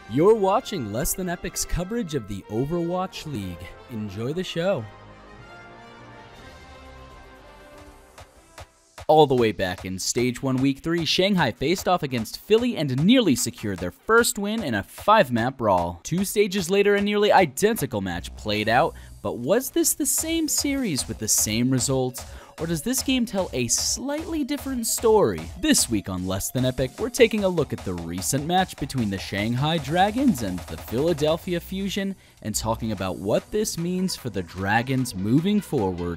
You're watching Less Than Epic's coverage of the Overwatch League. Enjoy the show. All the way back in Stage 1 Week 3, Shanghai faced off against Philly and nearly secured their first win in a 5-map brawl. 2 stages later, a nearly identical match played out, but was this the same series with the same results? Or does this game tell a slightly different story? This week on Less Than Epic, we're taking a look at the recent match between the Shanghai Dragons and the Philadelphia Fusion, and talking about what this means for the Dragons moving forward.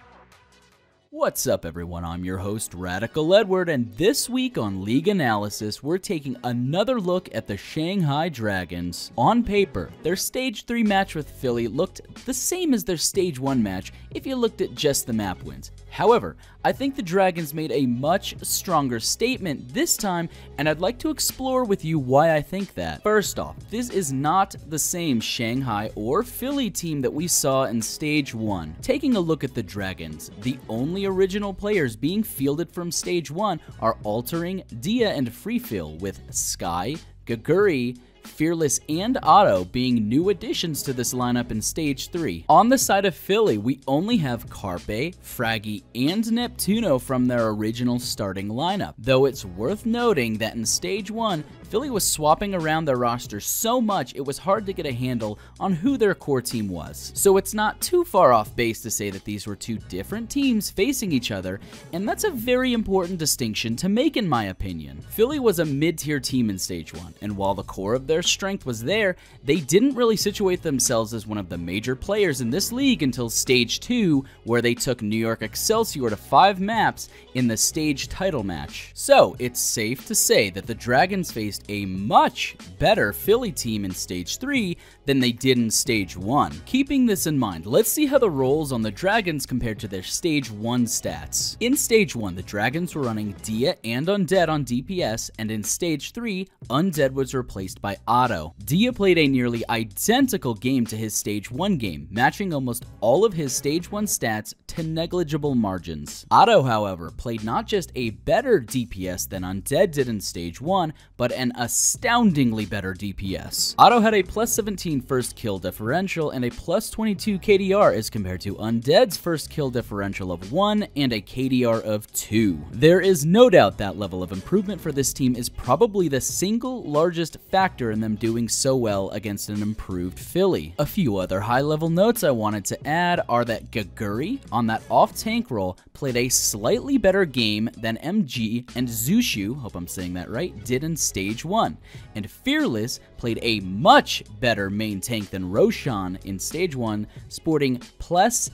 What's up everyone, I'm your host Radical Edward, and this week on League Analysis, we're taking another look at the Shanghai Dragons. On paper, their Stage 3 match with Philly looked the same as their Stage 1 match if you looked at just the map wins. However, I think the Dragons made a much stronger statement this time, and I'd like to explore with you why I think that. First off, this is not the same Shanghai or Philly team that we saw in Stage 1. Taking a look at the Dragons, the only original players being fielded from Stage 1 are Altering, Dia, and Freefil, with Sky, Geguri, Fearless, and Otto being new additions to this lineup in Stage 3. On the side of Philly, we only have Carpe, Fraggy, and Neptuno from their original starting lineup, though it's worth noting that in Stage 1, Philly was swapping around their roster so much it was hard to get a handle on who their core team was. So it's not too far off base to say that these were two different teams facing each other, and that's a very important distinction to make in my opinion. Philly was a mid-tier team in Stage 1, and while the core of their strength was there, they didn't really situate themselves as one of the major players in this league until Stage 2, where they took New York Excelsior to 5 maps in the stage title match. So it's safe to say that the Dragons faced a much better Philly team in Stage 3 than they did in Stage 1. Keeping this in mind, let's see how the roles on the Dragons compared to their Stage 1 stats. In Stage 1, the Dragons were running Dia and Undead on DPS, and in Stage 3, Undead was replaced by Otto. Dia played a nearly identical game to his Stage 1 game, matching almost all of his Stage 1 stats to negligible margins. Otto, however, played not just a better DPS than Undead did in Stage 1, but an astoundingly better DPS. Otto had a plus 17 first kill differential and a plus 22 KDR as compared to Undead's first kill differential of 1 and a KDR of 2. There is no doubt that level of improvement for this team is probably the single largest factor in them doing so well against an improved Philly. A few other high-level notes I wanted to add are that Geguri, on that off-tank role, played a slightly better game than MG and Zushu, hope I'm saying that right, did in Stage 1, and Fearless played a much better main tank than Roshan in Stage 1, sporting plus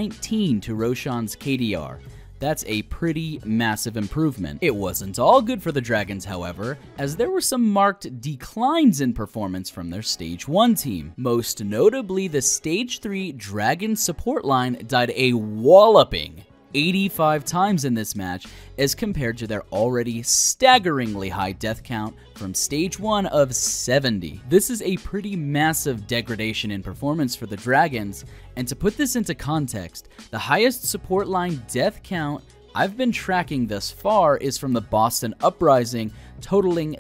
19 to Roshan's KDR. That's a pretty massive improvement. It wasn't all good for the Dragons, however, as there were some marked declines in performance from their Stage 1 team. Most notably, the Stage 3 Dragon support line died a walloping 85 times in this match as compared to their already staggeringly high death count from Stage 1 of 70. This is a pretty massive degradation in performance for the Dragons, and to put this into context, the highest support line death count I've been tracking thus far is from the Boston Uprising, totaling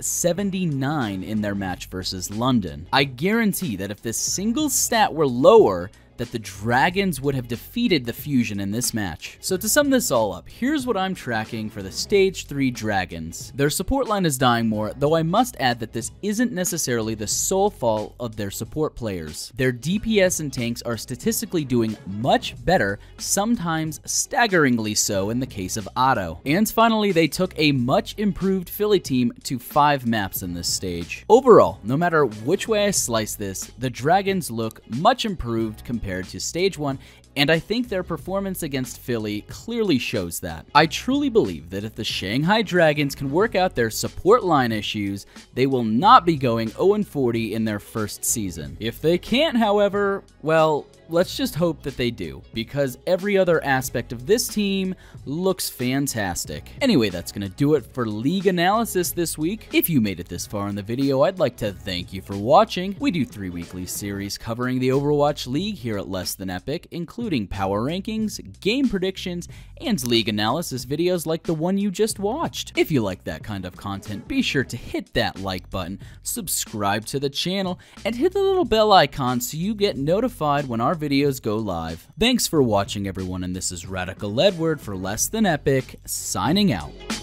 79 in their match versus London. I guarantee that if this single stat were lower, that the Dragons would have defeated the Fusion in this match. So to sum this all up, here's what I'm tracking for the Stage 3 Dragons. Their support line is dying more, though I must add that this isn't necessarily the sole fault of their support players. Their DPS and tanks are statistically doing much better, sometimes staggeringly so in the case of Otto. And finally, they took a much improved Philly team to 5 maps in this stage. Overall, no matter which way I slice this, the Dragons look much improved compared to Stage 1, and I think their performance against Philly clearly shows that. I truly believe that if the Shanghai Dragons can work out their support line issues, they will not be going 0-40 in their first season. If they can't, however, well, let's just hope that they do, because every other aspect of this team looks fantastic. Anyway, that's gonna do it for League Analysis this week. If you made it this far in the video, I'd like to thank you for watching. We do 3 weekly series covering the Overwatch League here at Less Than Epic, including power rankings, game predictions, and League Analysis videos like the one you just watched. If you like that kind of content, be sure to hit that like button, subscribe to the channel, and hit the little bell icon so you get notified when our videos go live. Thanks for watching, everyone, and this is Radical Edward for Less Than Epic, signing out.